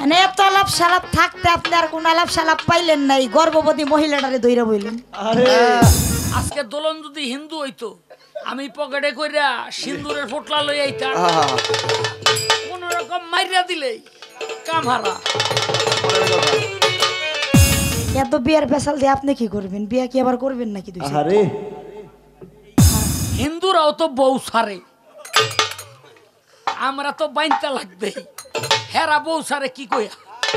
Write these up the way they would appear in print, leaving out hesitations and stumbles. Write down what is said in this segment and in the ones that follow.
মানে এত আলাপ সালাপ থাকতে আপনি আর কোন আলাপ সালাপ পাইলেন নাই, গর্ভবতী মহিলাটারে দইরা বইলেন। আজকে দোলন যদি হিন্দু হইতো আমি পকেটে কইরা সিন্দুরের ফোটলা লই আইতাম, কোন রকম মাইরা দিলেই কাম হারা। এত বিয়ার পেশাল দিয়ে আপনি কি করবেন? বিয়া কি আবার করবেন নাকি? হিন্দুরাও তো বউ সারে, আমরা তো বাইনতে লাগবে, হেরা বউ সারে কি কইয়া।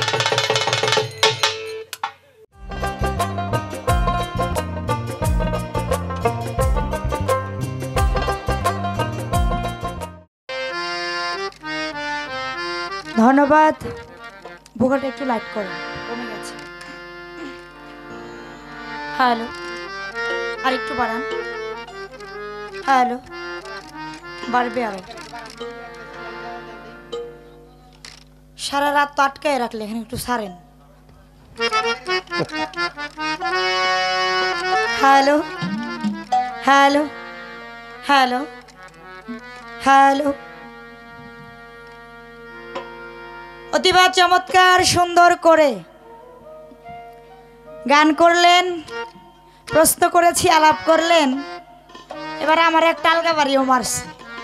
ধন্যবাদ। বুকাটা একটু লাইট করো, কমে গেছে। হ্যালো, আর একটু বাড়ান। হ্যালো, বাড়বে আরো। সারা রাত তো আটকায় রাখলে, এখানে একটু সারেন। Hello hello hello hello. অতিবা চমৎকার সুন্দর করে গান করলেন, প্রশ্ন করেছি, আলাপ করলেন, এবার আমার একটা আলগা বাড়িও মারছে।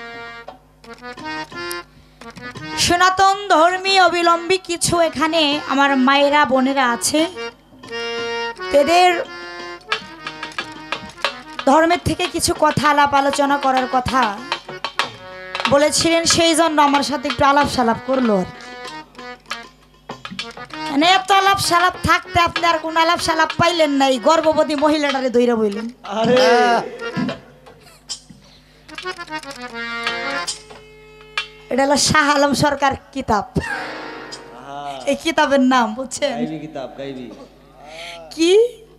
সনাতন ধর্মী অবিলম্বী কিছু এখানে আমার মায়েরা বোনেরা আছে, তাদের ধর্মের থেকে কিছু কথা আলাপ আলোচনা করার কথা বলেছিলেন, সেই জন্য আমার সাথে একটু আলাপ সালাপ করলো। মানে এত আলাপ সালাপ থাকতে আপনি আর কোন আলাপ সালাপ পাইলেন নাই, গর্ভবতী মহিলাটারে দইরা বইলেন। এটা হলো শাহ আলম সরকার কিতাব। এই কিতাবের নাম বুঝছেন কি?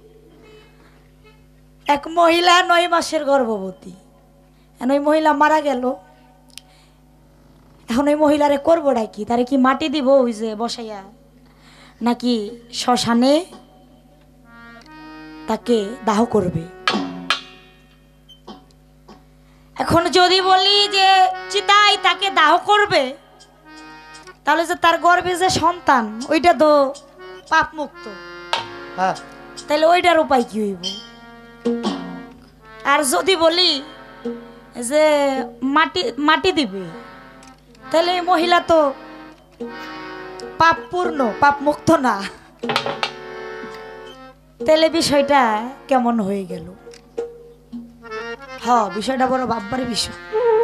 এক মহিলা 9 মাসের গর্ভবতী, ওই মহিলা মারা গেল। এখন ওই মহিলারে করবোটা কি? তারে কি মাটি দিব ওই যে বসাইয়া, নাকি শ্মশানে তাকে দাহ করবে? এখন যদি বলি যে চিতায় তাকে দাহ করবে, তাহলে যে তার গর্ভে যে সন্তান ওইটা তো পাপ মুক্ত, তাহলে ওইটার উপায় কি হইব? আর যদি বলি যে মাটি দিবে, তাহলে এই মহিলা তো পাপ পূর্ণ, পাপ মুক্ত না। তাহলে বিষয়টা কেমন হয়ে গেল? হ্যাঁ, বিষয়টা বড় ভাববার বিষয়।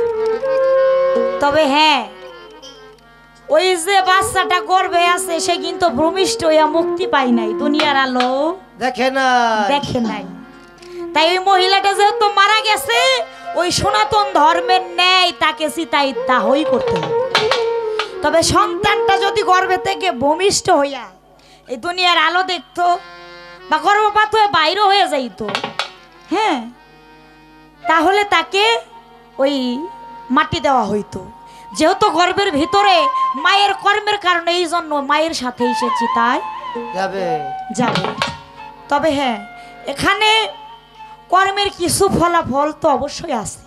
তবে হ্যাঁ, ওই যে বাচ্চাটা গর্ভে আছে সে কিন্তু ভূমিষ্ঠ হইয়া মুক্তি পায় নাই, দুনিয়ার আলো দেখে নাই। তাই ওই মহিলাটা যেহেতু মারা গেছে, ওই সনাতন ধর্মের ন্যায় তাকে চিতায় দাহই করতে হবে। তবে সন্তানটা যদি গর্ভে থেকে ভূমিষ্ঠ হইয়া এই দুনিয়ার আলো দেখতো বা গর্ভপাত হয়ে বাইরে হয়ে যাইতো, হ্যাঁ, তাহলে তাকে ওই মাটি দেওয়া হইতো। যেহেতু গর্ভের ভিতরে মায়ের কর্মের কারণে, এই জন্য মায়ের সাথে সে চিতায় যাবে। তবে হ্যাঁ, এখানে কর্মের কিছু ফলাফল তো অবশ্যই আছে,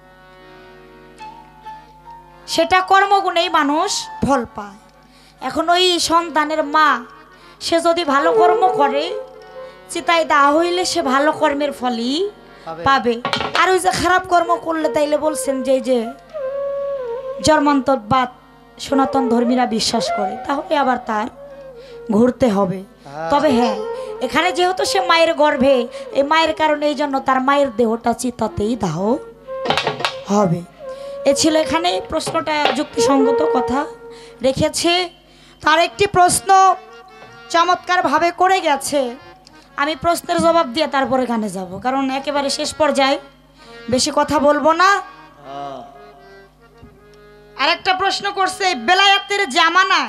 সেটা কর্মগুণেই মানুষ ফল পায়। এখন ওই সন্তানের মা সে যদি ভালো কর্ম করে, চিতায় দাহ হইলে সে ভালো কর্মের ফলই পাবে। আর ওই যে খারাপ কর্ম করলে, তাইলে বলছেন যে জন্মান্তরবাদ সনাতন ধর্মীরা বিশ্বাস করে, তাহলে আবার তার ঘুরতে হবে। তবে হ্যাঁ, এখানে যেহেতু সে মায়ের গর্ভে, এই মায়ের কারণে এই জন্য তার মায়ের দেহটা চিতাতেই দাহ হবে। এ ছিল এখানে প্রশ্নটা যুক্তিসঙ্গত কথা রেখেছে। তার একটি প্রশ্ন চমৎকারভাবে করে গেছে, আমি প্রশ্নের জবাব দিয়ে তারপরে গানে যাব, কারণ একেবারে শেষ পর্যায়ে বেশি কথা বলবো না। আরেকটা প্রশ্ন করছে, বেলায়েতের জামানায়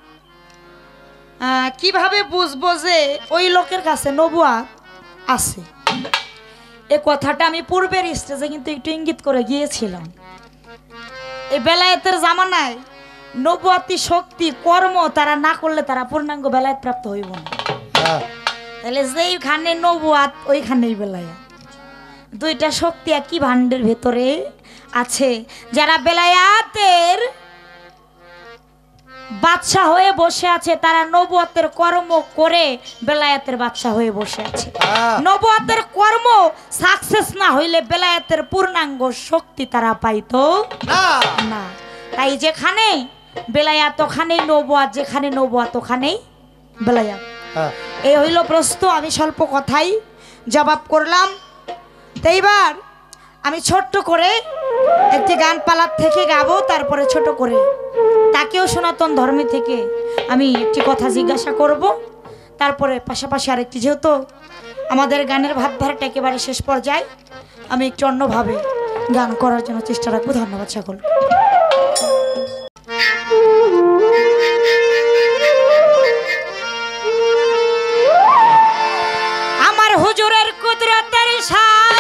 কিভাবে বুঝবো যে ওই লোকের কাছে নবুয়াত আছে? এই কথাটা আমি পূর্বের স্টেজে কিন্তু একটু ইঙ্গিত করে গিয়েছিলাম। এই বেলায়েতের জামানায় নবুয়াতি শক্তি কর্ম তারা না করলে তারা পূর্ণাঙ্গ বেলায়েত প্রাপ্ত হইব না। তাহলে যেইখানে নবুয়াত ওইখানেই বেলায়েত, দুইটা শক্তি একই ভাণ্ডের ভেতরে আছে। যারা বেলায়েতের বাদশা হয়ে বসে আছে, তারা নবুয়তের কর্ম করে বেলায়েতের বাদশা হয়ে বসে আছে। নবুয়তের কর্ম সাকসেস না হইলে বেলায়েতের পূর্ণাঙ্গ শক্তি তারা পাইতো না। তাই যেখানে বেলায়াত ওখানেই নবুয়ত, যেখানে নবুয়ত ওখানেই বেলায়াত। এই হইল প্রশ্ন, আমি স্বল্প কথাই জবাব করলাম। তো এইবার আমি ছোট্ট করে একটি গান পালার থেকে গাবো, তারপরে ছোট করে তাকেও সনাতন ধর্মে থেকে আমি একটি কথা জিজ্ঞাসা করব, তারপরে পাশাপাশি আরেকটি, যেহেতু আমাদের গানের ভাবধারাটা একেবারে শেষ পর্যায়ে, আমি একটু অন্যভাবে গান করার জন্য চেষ্টা রাখবো। ধন্যবাদ সকল। আমার হুজুরের কুদরতের শান,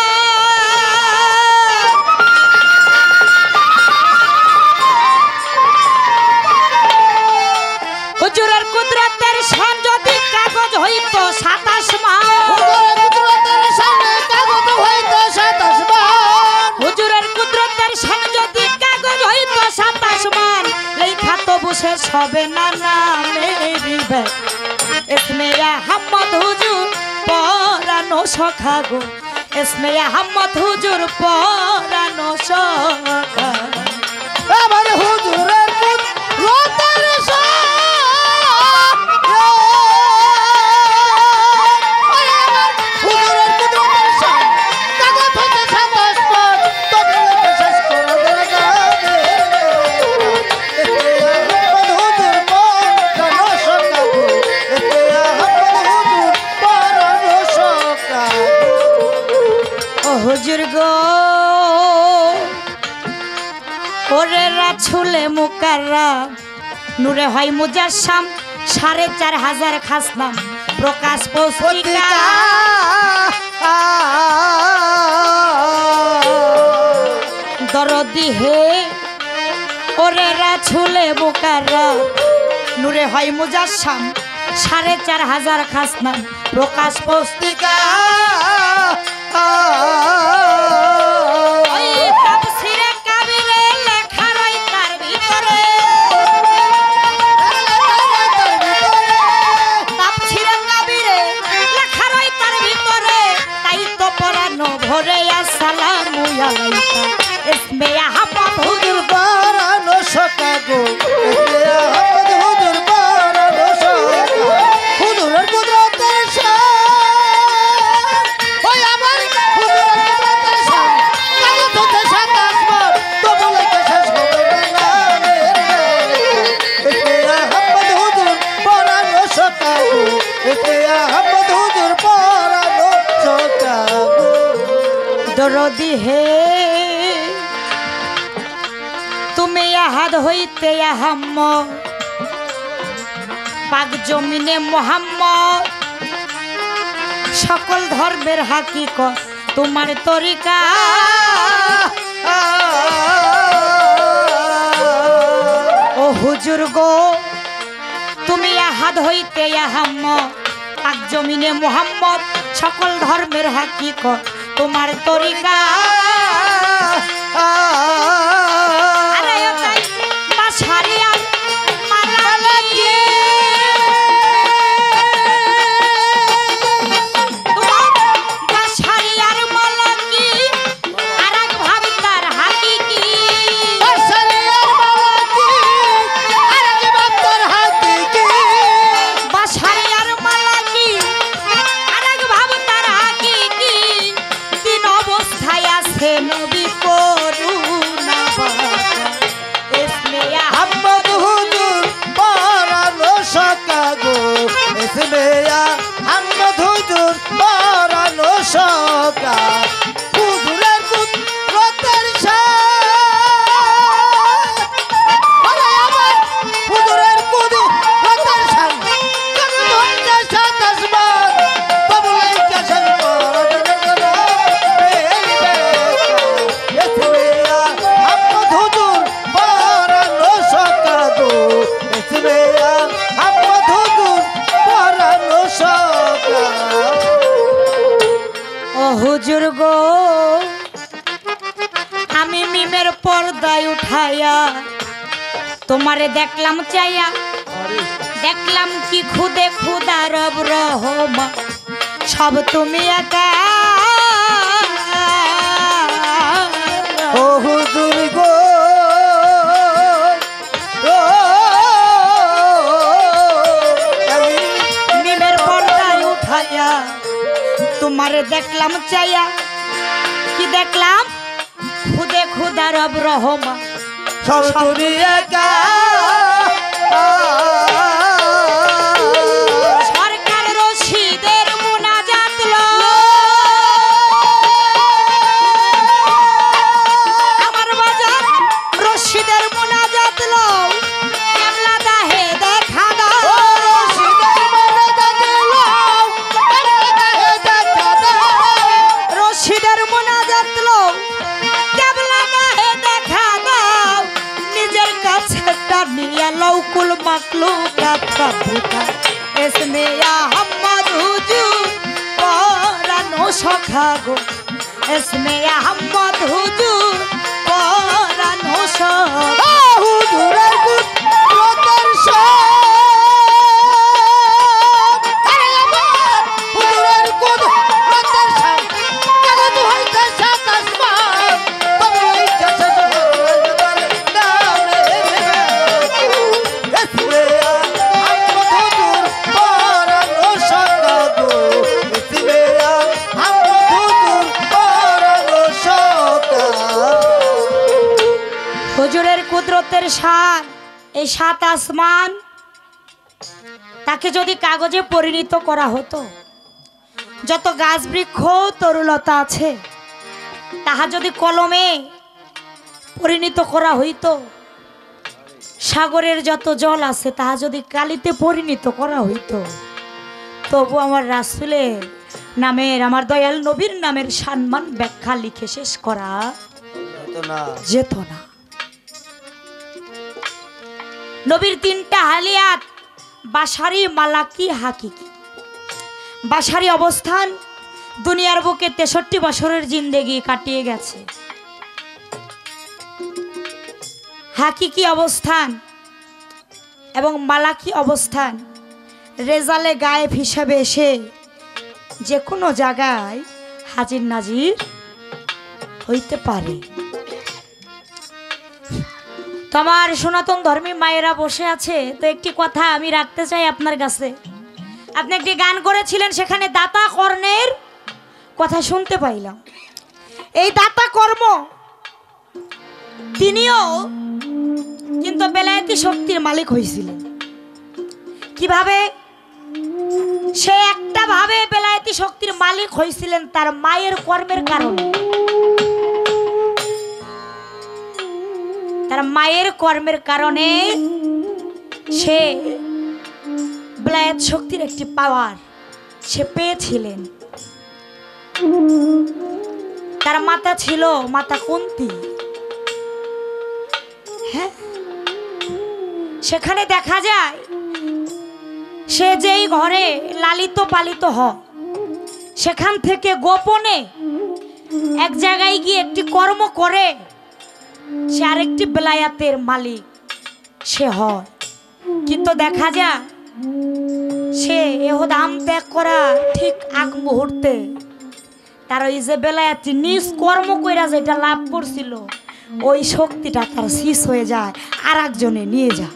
হুজুরের কুদরতের শান যদি কাগজ হইতো 27 মান, হুজুরের কুদরতের শান যদি কাগজ হইতো 27 মান, লেখা তবু শেষ হবে না নামেরি ব্যাগ। ইসমে আহমদ হুজুর পরানো সখা গো, ইসমে আহমদ হুজুর পরানো সখা। আমার হুজুরের কুদরতের শান, হুজুরের কুদরতের শান কাগজ হইতে 27 মান, তবে শেষ করে দেবে না। হুজুর পরানো সখা গো, হুজুর পরানো সখা। ও হুজুর গো, ওরে রাছুলে মুকাররম নূরে হয় মুজাসসাম, 4500 খাসনাম প্রকাশ পত্রিকা। দরদি হে ওরে রাছুলে মুকাররম নূরে হয় মুজাসসাম, 4500 খাসনাম প্রকাশ পত্রিকা। ওই তাফসীরে কাবিরে লেখা রয় তার ভিতরে, তাফসীরে কাবিরে লেখা রয় তার ভিতরে, তাই তো পরানো ভরে আসসালামু আলাইকা। ইসমে আহমদ হুজুর পরানো সখা গো, আহমদ হুজুর পরানো সখা। হুজুরের কুদরতের শান, ওই আমার হুজুরের কুদরতের শান কাগজ হইতে 27 মান, তবু লেখা শেষ হবে না নামের। আহমদ হুজুর পরানো সখা গো, আহমদ হুজুর পরানো সখা গো। দরদি হে তুমি আহাদ হইতে আহম্মদ, পাক জমিনে মুহাম্মদ, সকল ধর্মের হাকিকত তোমার তরিকা। ও হুজুর গো, তুমি আহাদ হইতে আহম্মদ, পাক জমিনে মুহাম্মদ, সকল ধর্মের হাকিকত তোমার তরিকা। আরে তাই বাসারিয়ার মালা দিয়ে তোমার বাসারিয়ার মালা কি আরেক ভাবে তার হাকিকি, বাসারিয়ার মালা কি আরেক ভাবে তার হাকিকি, বাসারিয়ার মালা কি আরেক ভাবে তার হাকিকি। তিন অবস্থায় আছে নবী করুণা বাঁকা, ইসমে আহমদ হুজুর পরানো সখা গো, ইসমে আহমদ হুজুর পরানো সখা। হুজুরের কুদরতের শান, ওরে আমার হুজুরের কুদরতের শান কাগজ হইতে 27 মান, তবু লেখা শেষ করে দেবে না। ইসমে আহমদ হুজুর পরানো সখা গো, ইসমে আহমদ হুজুর পরানো সখা। ও হুজুর গো, আমি মিমের পর্দায় উঠাইয়া তোমারে দেখলাম চাইয়া, দেখলাম কি খুদে খুদা রব রহমা, সব তুমি একা। ও হুজুর গো নিমের পর্দায় উঠাইয়া তোমারে দেখলাম চাইয়া, কি দেখলাম খুদে খুদা রব রহমা, সব তুমি একা। সরকার রশিদের মুনাজাত লো, আমার বাজার রশিদের মুনাজাত লো, কেবলা দাহে দেখা দাও। রশিদের মুনাজাত লো, কেবলা দাহে দেখা দাও। নিজের কাছে টানিয়া লৌকুল মাকলু কাথা ভুতা, এসমে আহমদ হুজুর পরানো সখা গো, এসমে আহমদ হুজুর পরানো সখা। হুজুরের কুদরতের হুজুরের কুদরতের জগৎ হইতে সাত আসমান, তবে হইতে হুজুরের কুদরতের সাত, এই সাত আসমান তাকে যদি কাগজে পরিণত করা হতো, যত গাছ বৃক্ষ তরুলতা আছে তাহা যদি কলমে পরিণত করা হইতো, সাগরের যত জল আছে তাহা যদি কালিতে পরিণত করা হইতো, তবু আমার রাসূলের নামের, আমার দয়াল নবীর নামের সম্মান ব্যাখ্যা লিখে শেষ করা যেত না। নবীর তিনটা হালিয়াত, বাশারি, মালাকি, হাকিকি। বাশারি অবস্থান, দুনিয়ার বুকে 63 বছরের জিন্দেগি কাটিয়ে গেছে। হাকিকি অবস্থান এবং মালাকি অবস্থান, রেজালে গায়েব হিসাবে এসে যে কোনো জায়গায় হাজির নাজির হইতে পারে। তোমার সনাতন ধর্মী মায়েরা বসে আছে, তো একটি কথা আমি রাখতে চাই আপনার কাছে। আপনি একটি গান করেছিলেন, সেখানে দাতা কর্ণের কথা শুনতে পাইলাম। এই দাতা কর্ম তিনিও কিন্তু বেলায়েতি শক্তির মালিক হয়েছিলেন। কিভাবে? সে একটা ভাবে বেলায়েতি শক্তির মালিক হয়েছিলেন তার মায়ের কর্মের কারণে। তার মায়ের কর্মের কারণে সে বেলায়েত শক্তির একটি পাওয়ার সে পেয়েছিলেন। তার মাতা ছিল মাতা কুন্তী। হ্যাঁ, সেখানে দেখা যায় সে যেই ঘরে লালিত পালিত হয়, সেখান থেকে গোপনে এক জায়গায় গিয়ে একটি কর্ম করে সে আরেকটি বেলায়াতের মালিক সে হয়। কিন্তু দেখা যায় সে এহদাম ত্যাগ করা ঠিক আগ মুহূর্তে তার ওই যে বেলায়াতি নিজ কর্ম কইরা যেটা লাভ করছিল, ওই শক্তিটা তার শেষ হয়ে যায়, আর একজনে নিয়ে যায়,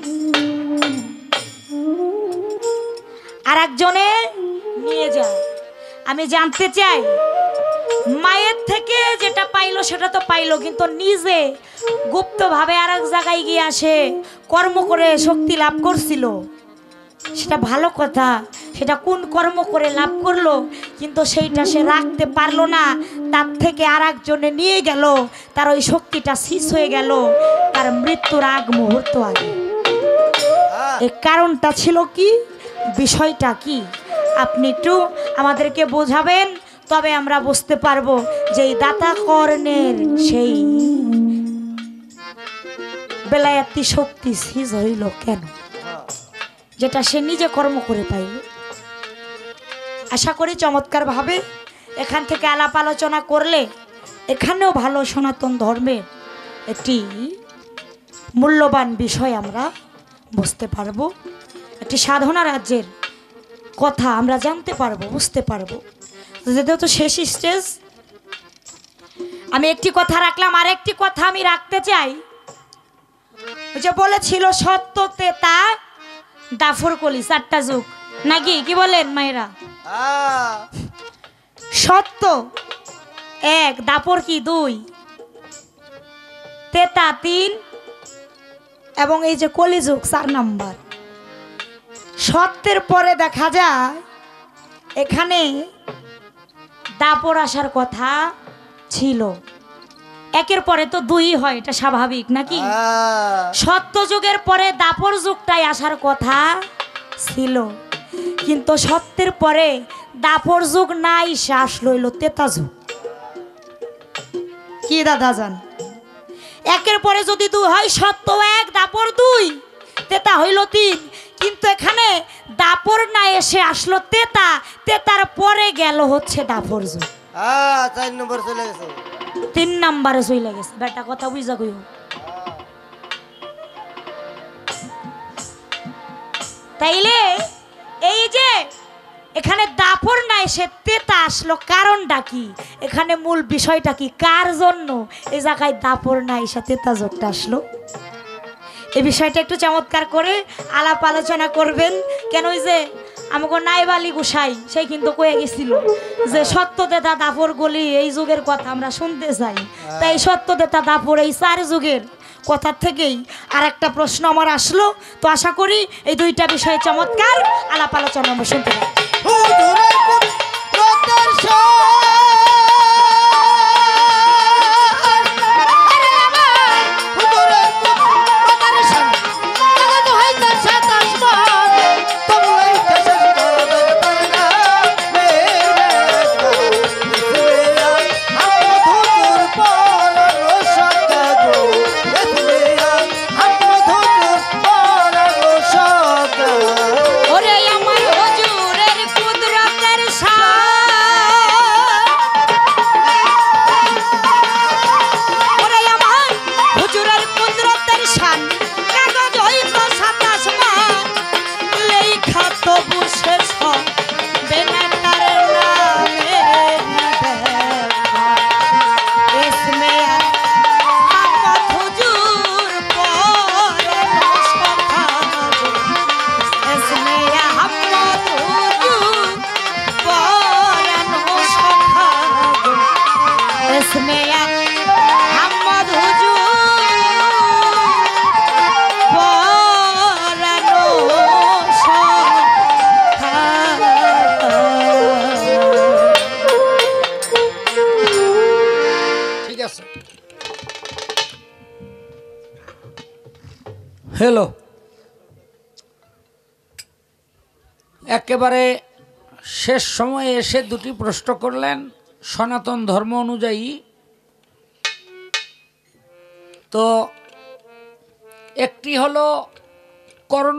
আর একজনে নিয়ে যায়। আমি জানতে চাই, মায়ের থেকে যেটা পাইলো সেটা তো পাইলো, কিন্তু নিজে গুপ্তভাবে আর এক জায়গায় গিয়ে আসে কর্ম করে শক্তি লাভ করছিল, সেটা ভালো কথা। সেটা কোন কর্ম করে লাভ করলো, কিন্তু সেইটা সে রাখতে পারলো না, তার থেকে আর একজনে নিয়ে গেল, তার ওই শক্তিটা শেষ হয়ে গেল তার মৃত্যুর আগ মুহূর্ত আগে। এর কারণটা ছিল কি, বিষয়টা কি, আপনি একটু আমাদেরকে বোঝাবেন, তবে আমরা বুঝতে পারবো যে এই দাতা কর্ণের সেই বেলায়েতি শক্তি শেষ হইল কেন, যেটা সে নিজে কর্ম করে পাইল। আশা করি চমৎকারভাবে এখান থেকে আলাপ আলোচনা করলে এখানেও ভালো সনাতন ধর্মের একটি মূল্যবান বিষয় আমরা বুঝতে পারবো, একটি সাধনা রাজ্যের কথা আমরা জানতে পারবো, বুঝতে পারবো। যেহেতু শেষ স্টেজ, আমি একটি কথা রাখলাম, আর একটি কথা আমি রাখতে চাই। ওই যে বলেছিল সত্য, তেতা, দাফর কলি, 4টা যুগ নাকি, কি বলেন মায়েরা? সত্য 1, দাপর কি 2, তেতা 3, এবং এই যে কলিযুগ 4 নাম্বার। সত্যের পরে দেখা যায় এখানে দাপর আসার কথা ছিল। 1-এর পরে তো 2 হয়, এটা স্বাভাবিক নাকি? সত্য যুগের পরে দাপর যুগটাই আসার কথা ছিল, কিন্তু সত্যের পরে দাপর যুগ নাই, সে আসলো হইল তেতা যুগ। কি দাদা জান? 1-এর পরে যদি 2 হয়, সত্য 1, দাপর 2, তেতা হইল 3, কিন্তু এখানে দাপর না এসে আসলো তেতা, তেতার পরে গেল হচ্ছে দাপর যুগ। 4 নম্বর চলে গেছে, 3 নাম্বারে চলে গেছে। বেটা কথা বুঝা কইও। তাইলে এই যে এখানে দাপর না এসে তেতা আসলো, কারণটা কি? এখানে মূল বিষয়টা কি? কার জন্য এই জায়গায় দাপর না এসে তেতা যোগটা আসলো? এই বিষয়টা একটু চমৎকার করে আলাপ আলোচনা করবেন। কেন ওই যে আমাকে নাইবালি গোসাই সেই কিন্তু কয়ে গেছিল যে সত্যদেতা দাপর গলি এই যুগের কথা আমরা শুনতে চাই। তাই সত্যদেতা দাপর এই 4 যুগের কথা থেকেই আর একটা প্রশ্ন আমার আসলো। তো আশা করি এই 2টা বিষয়ে চমৎকার আলাপ আলোচনা আমরা শুনতে পাই। হ্যালো, একেবারে শেষ সময়ে এসে 2টি প্রশ্ন করলেন সনাতন ধর্ম অনুযায়ী। তো একটি হলো কর্ণ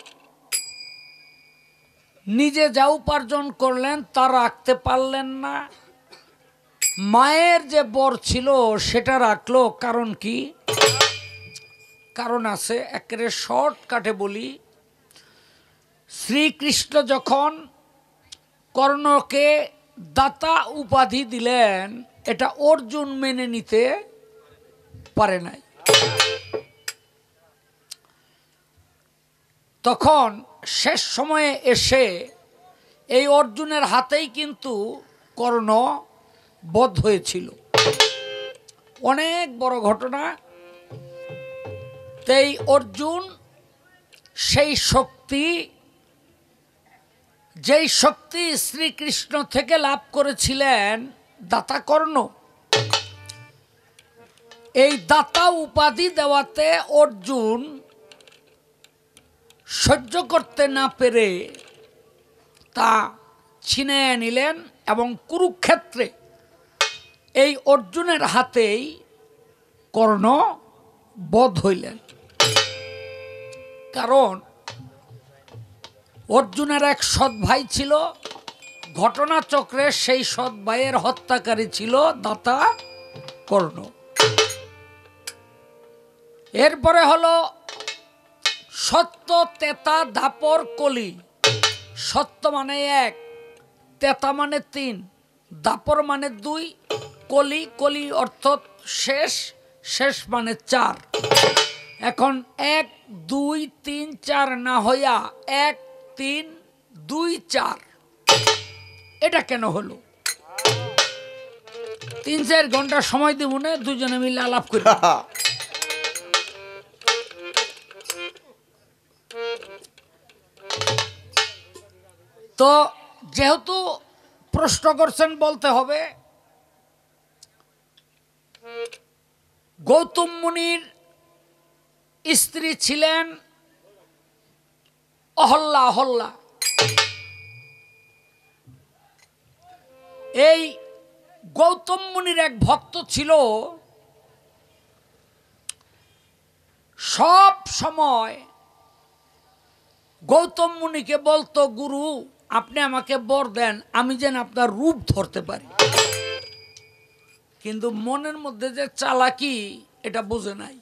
নিজে যা উপার্জন করলেন তা রাখতে পারলেন না, মায়ের যে বর ছিল সেটা রাখলো। কারণ কি? কারণ আছে, একেবারে শর্টকাটে বলি। শ্রীকৃষ্ণ যখন কর্ণকে দাতা উপাধি দিলেন, এটা অর্জুন মেনে নিতে পারে নাই। তখন শেষ সময়ে এসে এই অর্জুনের হাতেই কিন্তু কর্ণ বধ হয়েছিল। অনেক বড় ঘটনা। তাই অর্জুন সেই শক্তি, যেই শক্তি শ্রীকৃষ্ণ থেকে লাভ করেছিলেন দাতা কর্ণ, এই দাতা উপাধি দেওয়াতে অর্জুন সহ্য করতে না পেরে তা ছিনিয়ে নিলেন এবং কুরুক্ষেত্রে এই অর্জুনের হাতেই কর্ণ বধ হইলেন। কারণ অর্জুনের এক সৎ ভাই ছিল, ঘটনাচক্রে সেই সৎ ভাইয়ের হত্যাকারী ছিল দাতা কর্ণ। এরপরে হলো সত্য, তেতা, দাপর, কলি। সত্য মানে 1, তেতা মানে 3, দাপর মানে 2, কলি, কলি অর্থ শেষ, শেষ মানে 4। এখন 1 2 3 4 না হইয়া 1 3 2 4 এটা কেন হলো? 3-4 ঘন্টা সময় দিব না, দুজনে মিলে আলাপ করি। তো যেহেতু প্রশ্ন করছেন বলতে হবে, গৌতম মুনির স্ত্রী ছিলেন অহল্যা। অহল্যা এই গৌতম মুনির এক ভক্ত ছিল, সব সময় গৌতম মুনিকে বলতো, গুরু আপনি আমাকে বর দেন, আমি যেন আপনার রূপ ধরতে পারি। কিন্তু মনের মধ্যে যে চালাকি এটা বুঝে নাই।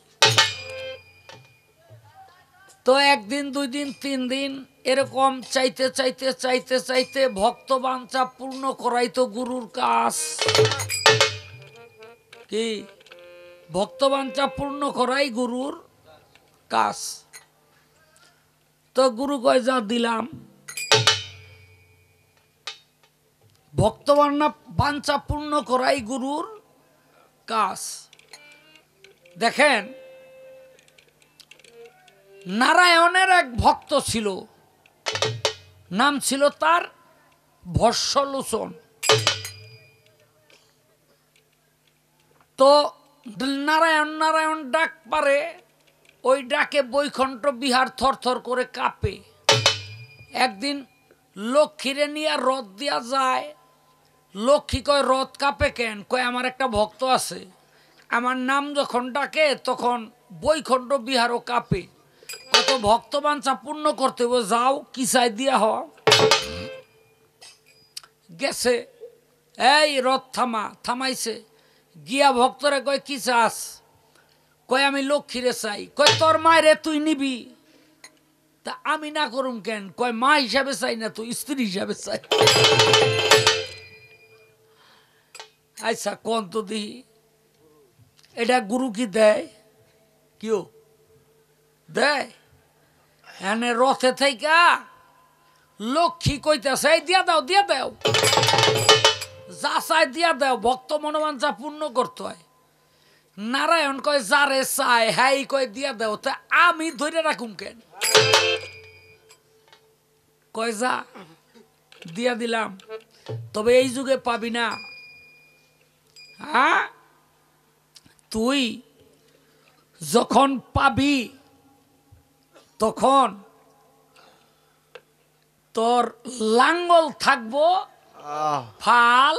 তো 1 দিন 2 দিন 3 দিন এরকম চাইতে চাইতে চাইতে চাইতে ভক্ত বাঞ্ছা পূর্ণ করাই তো গুরুর কাজ। কি ভক্ত বাঞ্ছা পূর্ণ করাই গুরুর কাজ। তো গুরু কয় যা দিলাম। ভক্ত বাঞ্ছা পূর্ণ করাই গুরুর কাজ। দেখেন, নারায়ণের এক ভক্ত ছিল, নাম ছিল তার ভস্মলোচন। তো নারায়ণ নারায়ণ ডাক পারে, ওই ডাকে বৈকুণ্ঠ বিহার থরথর করে কাঁপে। একদিন লক্ষ্মীরে নিয়ে রথ দিয়া যায়। লক্ষ্মী কয় রথ কাঁপে কেন? কয় আমার একটা ভক্ত আছে, আমার নাম যখন ডাকে তখন বৈকুণ্ঠ বিহারও কাঁপে। কত ভক্ত বাঞ্ছা পূর্ণ করতে হবে, যাও কি চাই দিয়া হ। গেছে, এই রথ থামা। থামাইছে, গিয়া ভক্তরে কয় কি চাস? কয় আমি লক্ষ্মীরে চাই। কয় তোর মায়েরে তুই নিবি? তা আমি না করুম কেন? কয় মা হিসাবে চাই না, তুই স্ত্রী হিসাবে চাই। আচ্ছা কোন তো দিই, এটা গুরু কি দেয়? কেউ দেয়? এনে রথে থাইকা লক্ষ্মী কইতেছে, এই দিয়া দাও দিয়া দাও, যা চাই দিয়া দাও, ভক্ত মনোবাঞ্ছা পূর্ণ করতে হয়। নারায়ণ কয় যারে চাই হ্যাঁ কয় দিয়া দাও, তা আমি ধরে রাখুম কেন? কয় যা দিয়া দিলাম, তবে এই যুগে পাবি না। হ্যাঁ, তুই যখন পাবি তখন তোর লাঙ্গল থাকবো ফাল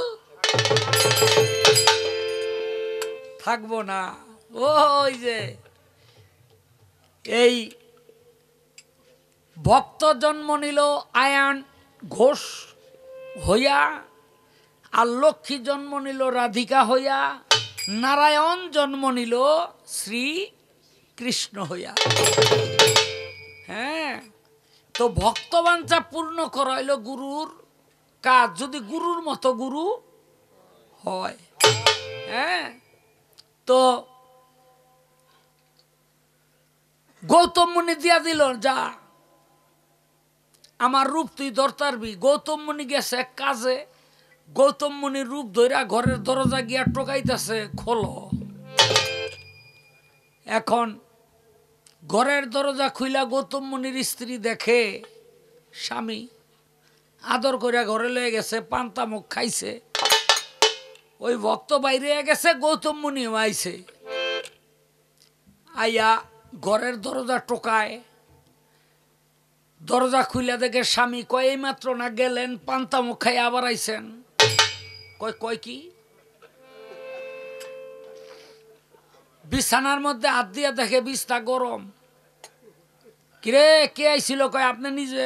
থাকবো না। ওই যে এই ভক্ত জন্ম নিল আয়ান ঘোষ হইয়া, আর লক্ষ্মী জন্ম নিল রাধিকা হইয়া, নারায়ণ জন্ম নিল শ্রী কৃষ্ণ হইয়া। হ্যাঁ, তো ভক্তবাঞ্ছা পূর্ণ করা হইল গুরুর কাজ, যদি গুরুর মতো গুরু হয়। হ্যাঁ, তো গৌতম মুনি দিয়া দিল, যা আমার রূপ তুই ধরতারবি। গৌতম মুনি গেছে এক কাজে, গৌতম মুনির রূপ ধইরা ঘরের দরজা গিয়া টোকাইতেছে, খোলো। এখন ঘরের দরজা খুইলা গৌতম মুনির স্ত্রী দেখে স্বামী আদর করিয়া ঘরে লয়ে গেছে, পান্তা মুখ খাইছে। ওই ভক্ত বাইরে গেছে, গৌতম মুনি আইছে। আইয়া ঘরের দরজা টোকায়, দরজা খুইলা দেখে স্বামী। কয় এই মাত্র না গেলেন, পান্তা মুখ খাই আবার আইছেন? কয় কয় কি? বিছানার মধ্যে হাত দিয়া দেখে বিছনা গরম। কিরে কে আইছিল? কয় আপনি নিজে।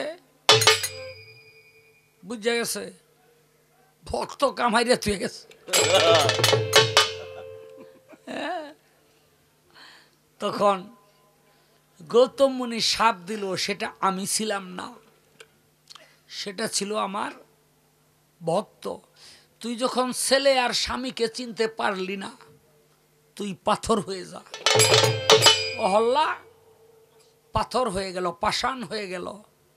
বুঝে গেছে ভক্ত কামাইরে তুই গেছে। তখন গৌতম মুনি শাপ দিল, সেটা আমি ছিলাম না, সেটা ছিল আমার ভক্ত। তুই যখন ছেলে আর স্বামীকে চিনতে পারলি না, তুই পাথর হয়ে যা। অহল্যা পাথর হয়ে গেল, পাষাণ হয়ে গেল।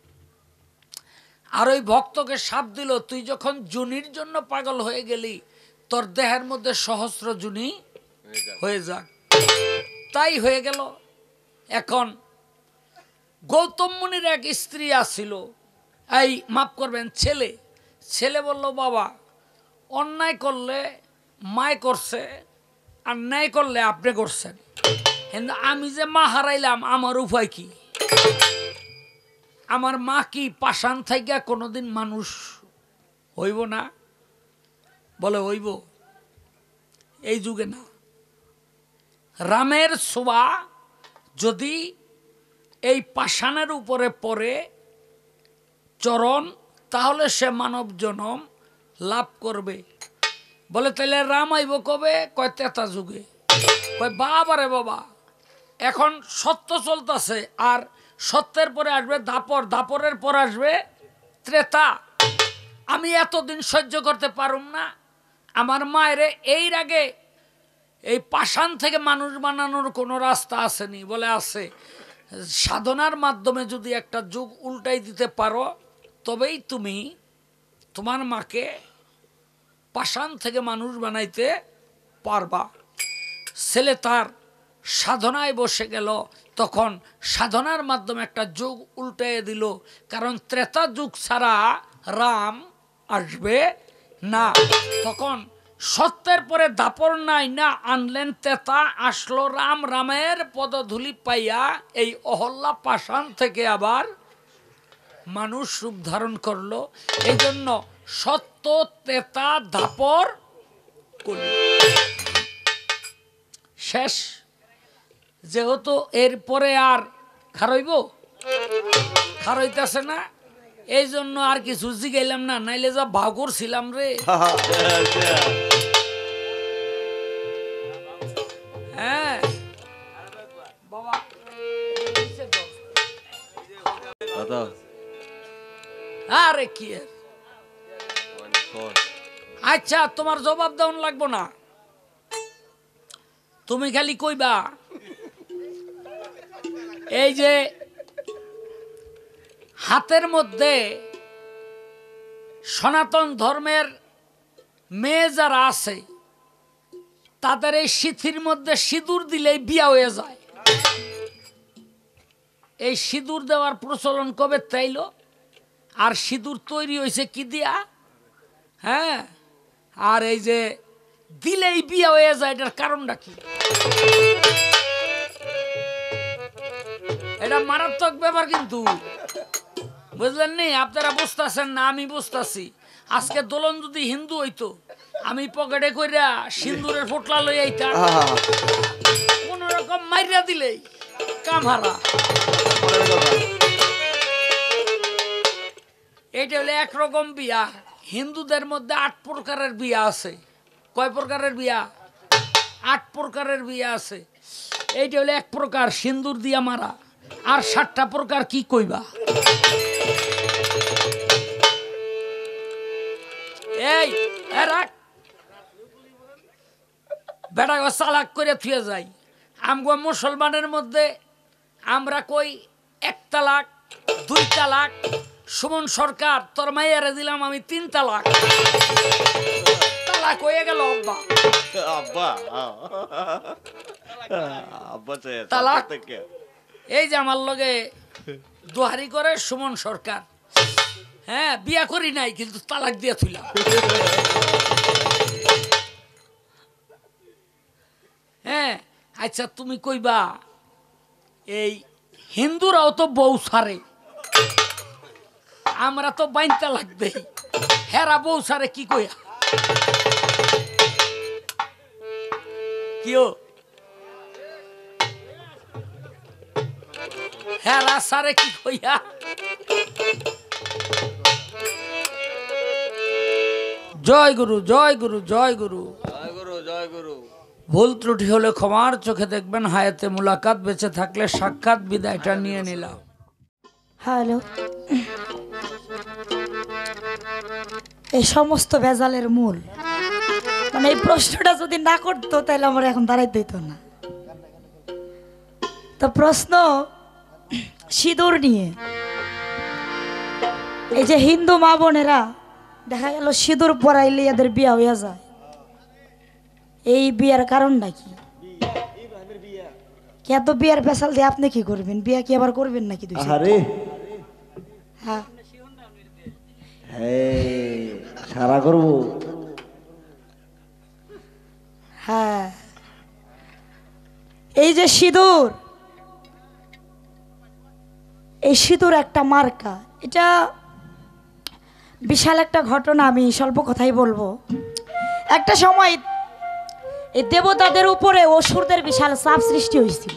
আর ওই ভক্তকে শাপ দিল, তুই যখন জুনির জন্য পাগল হয়ে গেলি, তোর দেহের মধ্যে সহস্র জুনি হয়ে যাক। তাই হয়ে গেল। এখন গৌতম মুনির এক স্ত্রী আসছিল, এই মাফ করবেন ছেলে। ছেলে বলল, বাবা অন্যায় করলে মায় করছে, আর ন্যায় করলে আপনি করছেন, কিন্তু আমি যে মা হারাইলাম আমার উপায় কি? আমার মা কি পাষাণ থেকে কোনোদিন মানুষ হইব না? বলে হইব, এই যুগে না। রামের ছোঁয়া যদি এই পাষাণের উপরে পড়ে চরণ, তাহলে সে মানব জনম লাভ করবে। বলে তাহলে রাম আইব কবে? কয় তেতা যুগে। কয় বাবারে বাবা, এখন সত্য চলতেছে, আর সত্যের পরে আসবে দাপর, দাপরের পর আসবে ত্রেতা। আমি এতদিন সহ্য করতে পারুম না। আমার মায়ের এর আগে এই পাষাণ থেকে মানুষ বানানোর কোনো রাস্তা আসেনি। বলে আছে, সাধনার মাধ্যমে যদি একটা যুগ উল্টাই দিতে পারো, তবেই তুমি তোমার মাকে পাষাণ থেকে মানুষ বানাইতে পারবা। ছেলে তার সাধনায় বসে গেল, তখন সাধনার মাধ্যমে একটা যুগ উল্টাইয়ে দিল। কারণ ত্রেতা যুগ ছাড়া রাম আসবে না। তখন সত্যের পরে দাপর নাই না, আনলেন তেতা, আসলো রাম। রামের পদধূলি পাইয়া এই অহল্যা পাষাণ থেকে আবার মানুষ রূপ ধারণ করলো। এই জন্য সত্য তেতা দাপর কলি শেষ। যেহেতু এরপরে আর খারইব, খারইতেছে না, এই জন্য আর কিছু জিগাইলাম না, নাইলে যা ভাগ করছিলাম রে। হ্যাঁ বাবা, আরে কি আচ্ছা, তোমার জবাব দেওয়ান লাগবো না, তুমি খালি কইবা এই যে হাতের মধ্যে সনাতন ধর্মের মেয়ে যারা আছে, তাদের এই সিঁথির মধ্যে সিঁদুর দিলেই বিয়া হয়ে যায়। এই সিঁদুর দেওয়ার প্রচলন কবে তাইল? আর সিঁদুর তৈরি হয়েছে কি দিয়া? হ্যাঁ, আর এই যে দিলেই বিয়া হয়ে যায়, এটার কারণটা কি? এটা মারাত্মক ব্যাপার কিন্তু, বুঝলেন নি? আপনারা বুঝতেছেন না, আমি বুঝতেছি। আজকে দোলন যদি হিন্দু হইতো, আমি পকেটে কইরা সিন্দুরের ফোটলা লই আইতাম, কোন রকম মাইরা দিলেই কামহারা। এটা হলো একরকম বিয়া। হিন্দুদের মধ্যে 8 প্রকারের বিয়া আছে। কয় প্রকারের বিয়া? 8 প্রকারের বিয়া আছে। এইটা হলো এক প্রকার, সিন্দুর দিয়া মারা। আর 7টা প্রকার কি কইবা? এই বেটা চালাক করে থুয়ে যাই। আমগো মুসলমানের মধ্যে আমরা কই 1 তালাক, 2 তালাক। সুমন সরকার, তোর মাইয়ারে দিলাম আমি 3 তালাক। তালাক হয়ে গেল আব্বা। তালাক। এই যে আমার লগে দোহারি করে সুমন সরকার, হ্যাঁ বিয়া করি নাই কিন্তু তালাক দিয়ে থুইলাম। হ্যাঁ আচ্ছা, তুমি কইবা এই হিন্দুরাও তো বউ সারে, আমরা তো বাইন তালাক দেই, হেরা বউ সারে কি কইয়া? কিও হেরা সারে কি কইয়া? জয় গুরু, জয় গুরু, জয় গুরু, জয় গুরু, জয় গুরু। ভুল ত্রুটি হলে ক্ষমার চোখে দেখবেন। হায়াতে মুলাকাত, বেঁচে থাকলে সাক্ষাৎ। বিদায়টা নিয়ে নিলাম। হ্যালো, এই সমস্ত ভেজালের মূল মানে এই প্রশ্নটা যদি না করতো তাহলে আমার এখন দাঁড়াইতে হইতো না। তো প্রশ্ন সিঁদুর নিয়ে। এই যে হিন্দু মা বোনেরা দেখা গেল সিঁদুর পরাইলে এদের বিয়া হইয়া যায়, এই বিয়ার কারণটা কি? এত বিয়ার পেশাল দিয়ে আপনি কি করবেন? বিয়া কি আবার করবেন নাকি? হ্যাঁ সারা করবো। হ্যাঁ, এই যে সিঁদুর, এই সিঁদুর একটা মার্কা। এটা বিশাল একটা ঘটনা, আমি স্বল্প কথাই বলবো। একটা সময় এই দেবতাদের উপরে অসুরদের বিশাল চাপ সৃষ্টি হয়েছিল।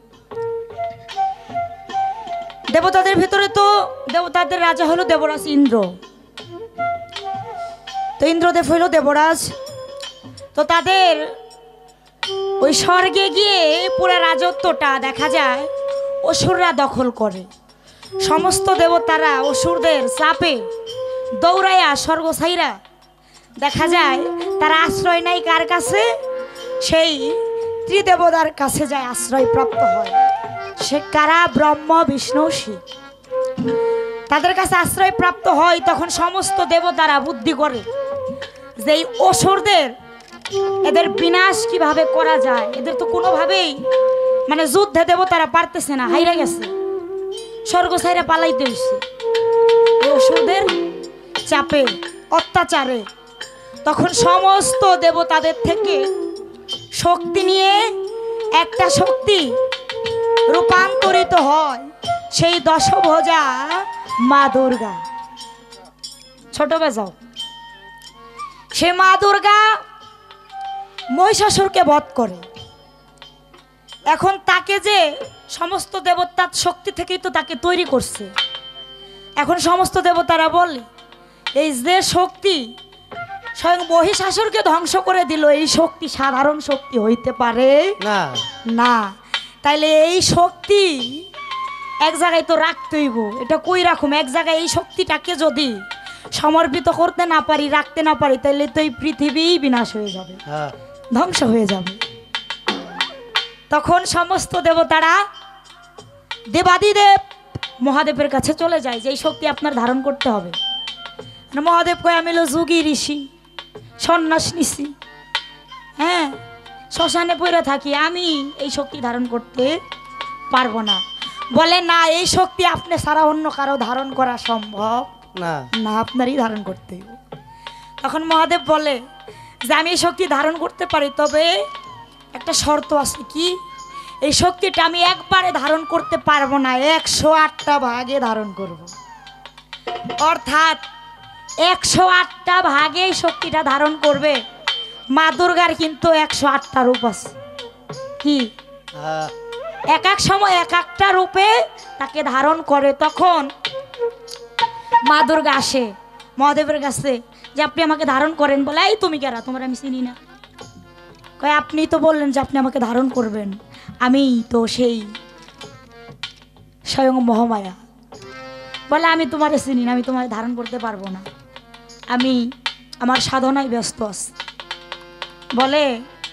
দেবতাদের ভিতরে তো দেবতাদের রাজা হলো দেবরাজ ইন্দ্র। তো ইন্দ্রদেব হইল দেবরাজ। তো তাদের ওই স্বর্গে গিয়ে পুরো রাজত্বটা দেখা যায় অসুররা দখল করে। সমস্ত দেবতারা অসুরদের চাপে দৌড়াইয়া স্বর্গ ছাইরা দেখা যায় তারা আশ্রয় নাই কার কাছে? সেই ত্রিদেবতার কাছে যায় আশ্রয় প্রাপ্ত হয়। সে কারা? ব্রহ্ম, বিষ্ণু, শিব। তাদের কাছে আশ্রয় প্রাপ্ত হয়। তখন সমস্ত দেবতারা বুদ্ধি করে যে এই অসুরদের এদের বিনাশ কিভাবে করা যায়। এদের তো কোনোভাবেই মানে যুদ্ধে দেবতারা পারতেছে না, হাইরা গেছে, স্বর্গ ছাইরা পালাইতে হইছে এই অসুরদের চাপে, অত্যাচারে। তখন সমস্ত দেবতাদের থেকে শক্তি নিয়ে একটা শক্তি রূপান্তরিত হয় সেই দশভুজা মা দুর্গা। ছোট বাজাও। সে মা দুর্গা মহিষাসুরকে বধ করে। এখন তাকে যে সমস্ত দেবতার শক্তি থেকেই তো তাকে তৈরি করছে। এখন সমস্ত দেবতারা বলে এই যে শক্তি স্বয়ং মহিষাসুরকে ধ্বংস করে দিল, এই শক্তি সাধারণ শক্তি হইতে পারে না। তাইলে এই শক্তি এক জায়গায় তো রাখতে হইব। এটা কই রাখুম? এক জায়গায় এই শক্তিটাকে যদি সমর্পিত করতে না পারি, রাখতে না পারি, তাহলে তো এই পৃথিবী বিনাশ হয়ে যাবে, ধ্বংস হয়ে যাবে। তখন সমস্ত দেবতারা দেবাদিদেব মহাদেবের কাছে চলে যায় যে এই শক্তি আপনার ধারণ করতে হবে। মহাদেব কয় আমি হলো যোগী ঋষি, সন্ন্যাস নিছি, হ্যাঁ, শ্মশানে পড়ে থাকি, আমি এই শক্তি ধারণ করতে পারবো না। বলে না, এই শক্তি আপনি ছাড়া অন্য কারো ধারণ করা সম্ভব না, আপনারই ধারণ করতে হবে। তখন মহাদেব বলে যে আমি এই শক্তি ধারণ করতে পারি, তবে একটা শর্ত আছে। কি? এই শক্তিটা আমি একবারে ধারণ করতে পারবো না, 108টা ভাগে ধারণ করব। অর্থাৎ 108টা ভাগে এই শক্তিটা ধারণ করবে। মা দুর্গার কিন্তু 108টা রূপ আছে। কি? এক এক সময় এক একটা রূপে তাকে ধারণ করে। তখন মা দুর্গা আসে মহাদেবের কাছে যে আপনি আমাকে ধারণ করেন। বলে এই তুমি কারা? তোমার আমি চিনি না। কয় আপনি তো বললেন যে আপনি আমাকে ধারণ করবেন, আমি তো সেই স্বয়ং মহামায়া। বলে আমি তোমারে চিনি না, আমি তোমারে ধারণ করতে পারবো না, আমি আমার সাধনায় ব্যস্ত আছি। বলে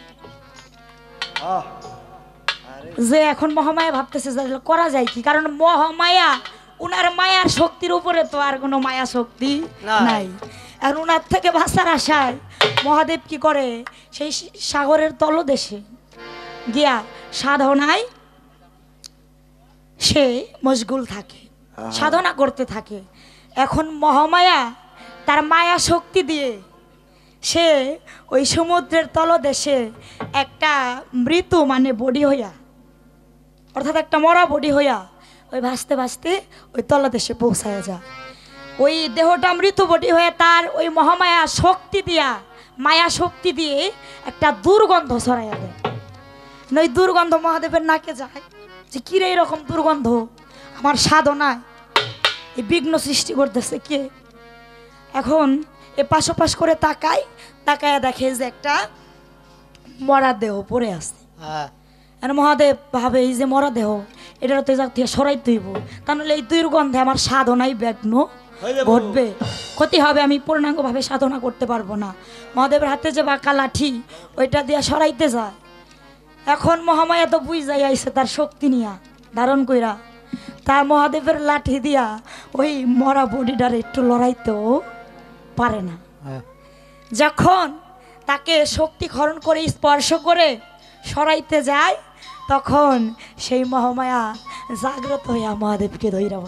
যে এখন মহামায়া ভাবতেছে যে করা যায় কি, কারণ মহামায়া উনার মায়ার শক্তির উপরে তো আর কোনো মায়া শক্তি নাই। আর উনার থেকে বাঁচার আশায় মহাদেব কি করে, সেই সাগরের তলদেশে গিয়া সাধনায় সে মশগুল থাকে, সাধনা করতে থাকে। এখন মহামায়া তার মায়া শক্তি দিয়ে সে ওই সমুদ্রের তলদেশে একটা মৃত মানে বডি হইয়া, অর্থাৎ একটা মরা বডি হইয়া ওই ভাসতে ভাসতে ওই তলদেশে পৌঁছায় যায়। ওই দেহটা মৃত বডি হয়ে তার ওই মহামায়া শক্তি দিয়া, মায়া শক্তি দিয়ে একটা দুর্গন্ধ ছড়াইয়া দেয়। ওই দুর্গন্ধ মহাদেবের নাকে যায় যে কিরে এরকম দুর্গন্ধ, আমার সাধনায় এই বিঘ্ন সৃষ্টি করতেছে কে? এখন এ পাশোপাশ করে তাকায়, তাকায় দেখে যে একটা মরা দেহ পড়ে আছে। আর মহাদেব ভাবে এই যে মরা দেহ এটা তো থেকে সরাই তুইব, তাহলে এই তুইর গন্ধে আমার সাধনাই বিঘ্ন ঘটবে, ক্ষতি হবে, আমি পূর্ণাঙ্গভাবে সাধনা করতে পারবো না। মহাদেবের হাতে যে বাঁকা লাঠি ওইটা দিয়ে সরাইতে যায়। এখন মহামায়া তো বুঝ যাই আইসে তার শক্তি নিয়া ধারণ কইরা, তার মহাদেবের লাঠি দিয়া ওই মরা বডিটার একটু লড়াইতেও পারে না। যখন তাকে শক্তি খরণ করে স্পর্শ করে সরাইতে যায়, তখন সেই মহামায়া জাগ্রত হইয়া মহাদেবকে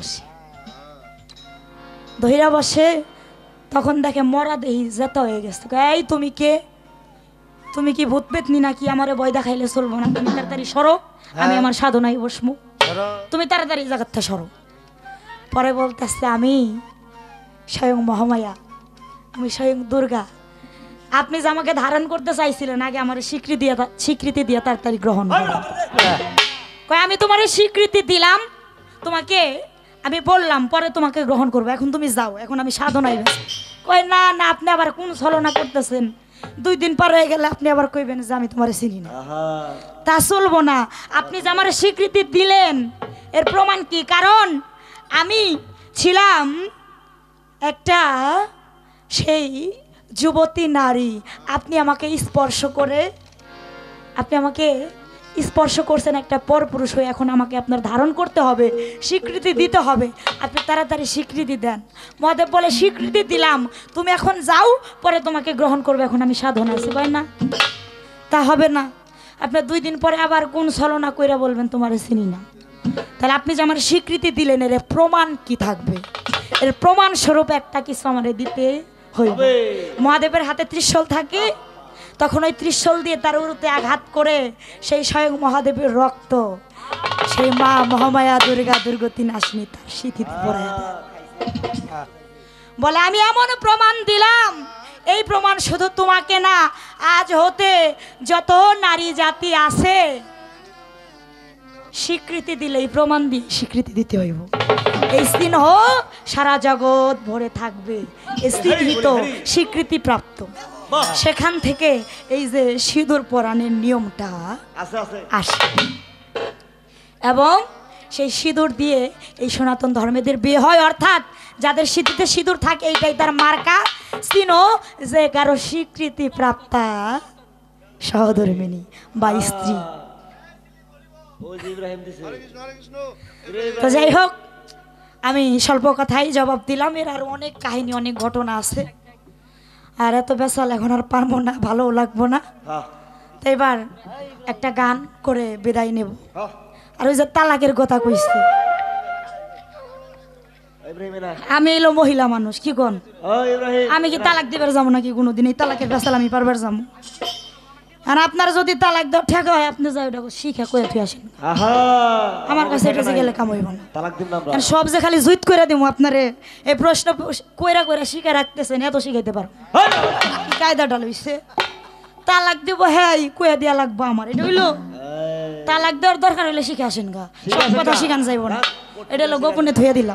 ধইরা বসে। তখন দেখে মরা দেহি যেত হয়ে গেছে। এই তুমি কে? তুমি কি ভূত পেতনি নাকি? আমারে ভয় দেখাইলে চলবো না, তুমি তাড়াতাড়ি সরো, আমি আমার সাধনায় বসমু, তুমি তাড়াতাড়ি জায়গাটা সরো। পরে বলতেছে আমি স্বয়ং মহামায়া, আমি স্বয়ং দুর্গা। আপনি যে আমাকে ধারণ করতে চাইছিলেন, আগে আমার স্বীকৃতি দিয়ে তাড়াতাড়ি গ্রহণ করো। আমি তোমার স্বীকৃতি দিলাম, তোমাকে আমি বললাম, পরে তোমাকে গ্রহণ করবো, এখন তুমি যাও, এখন আমি সাধনায় গেছি। কয় না না, আপনি আবার কোন ছলনা করতেছেন? 2 দিন পর হয়ে গেলে আপনি আবার কইবেন যে আমি তোমার চিনি না, তা চলবো না। আপনি যে আমার স্বীকৃতি দিলেন এর প্রমাণ কি? কারণ আমি ছিলাম একটা সেই যুবতী নারী, আপনি আমাকে স্পর্শ করছেন একটা পরপুরুষ হয়ে, এখন আমাকে আপনার ধারণ করতে হবে, স্বীকৃতি দিতে হবে, আপনি তাড়াতাড়ি স্বীকৃতি দেন। মহাদেব বলে স্বীকৃতি দিলাম, তুমি এখন যাও, পরে তোমাকে গ্রহণ করবে, এখন আমি সাধনা আছি। কয় না, তা হবে না, আপনার 2 দিন পরে আবার কোন ছলনা কইরা বলবেন তোমার চিনি না। তাহলে আপনি যে আমার স্বীকৃতি দিলেন, এর প্রমাণ কি থাকবে? এর প্রমাণ স্বরূপ একটা কিছু আমারে দিতে হইবে। মহাদেবের হাতে ত্রিশূল থাকে, তখন ওই ত্রিশূল দিয়ে তার উরুতে আঘাত করে সেই স্বয়ং মহাদেবের রক্ত সেই মা মহামায়া দুর্গা দুর্গতি নাশিনী তার সিঁথিতে পড়ায় দেয়। বলে আমি এমন প্রমাণ দিলাম, এই প্রমাণ শুধু তোমাকে না, আজ হতে যত নারী জাতি আছে স্বীকৃতি দিলে, এই প্রমাণ দিয়ে স্বীকৃতি দিতে হইব। এই চিহ্ন সারা জগৎ ভরে থাকবে, স্থিত স্বীকৃতি প্রাপ্ত। সেখান থেকে এই যে সিঁদুর পরাণের নিয়মটা আসে, এবং সেই সিঁদুর দিয়ে এই সনাতন ধর্মেদের বিয়ে হয়। অর্থাৎ যাদের সিঁথিতে সিঁদুর থাকে, এইটাই তার মার্কা চিহ্ন যে কারো স্বীকৃতি প্রাপ্তা সহধর্মিণী বা স্ত্রী। তো যাই হোক, আমি স্বল্প কথাই জবাব দিলাম, এর আরো অনেক কাহিনী, অনেক ঘটনা আছে, আর এত বেসাল এখন আর পারবো না, ভালো লাগবো না। তো এবার একটা গান করে বিদায় নেব। আর ওই যে তালাকের কথা কইছি, আমি এলো মহিলা মানুষ, কি কোন আমি কি তালাক দিবার যাবো নাকি কোনোদিন? এই তালাকের বেসাল আমি পারবার যাবো? আর আপনার যদি তালাক দেওয়া ঠেকা হয়, আপনি যাই ওটা শিখা করে তুই আসেন, আমার কাছে এটা যে গেলে কাম হইব না। সব যে খালি জুইত করে দিব আপনারে, এই প্রশ্ন কইরা কইরা শিখে রাখতেছেন, এত শিখাইতে পারো? কায়দাটা লইছে তালাক দিব, হ্যাঁ কইয়া দিয়া লাগবো আমার, এটা হইলো তালাক দেওয়ার দরকার হইলে শিখে আসেন গা, সব কথা শিখান যাইব না, এটা হলো গোপনে ধুয়ে দিলাম।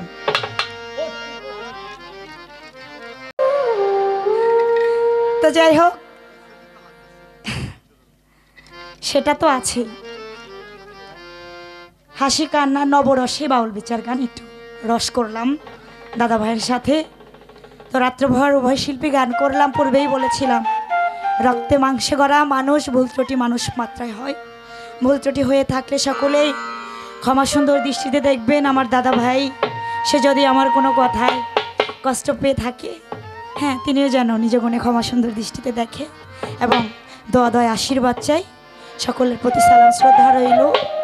তো যাই হোক, সেটা তো আছে, হাসি কান্না নবরসে বাউল বিচার গান একটু রস করলাম দাদা ভাইয়ের সাথে। তো রাত্রভর উভয় শিল্পী গান করলাম। পূর্বেই বলেছিলাম, রক্তে মাংসে গড়া মানুষ, ভুল ত্রুটি মানুষ মাত্রায় হয়, ভুল ত্রুটি হয়ে থাকলে সকলেই ক্ষমা সুন্দর দৃষ্টিতে দেখবেন। আমার দাদা ভাই সে যদি আমার কোনো কথায় কষ্ট পেয়ে থাকে, হ্যাঁ তিনিও যেন নিজ গুণে ক্ষমা সুন্দর দৃষ্টিতে দেখে, এবং দোয়া দয় আশীর্বাদ চাই। সকলের প্রতি সালাম শ্রদ্ধা রইল।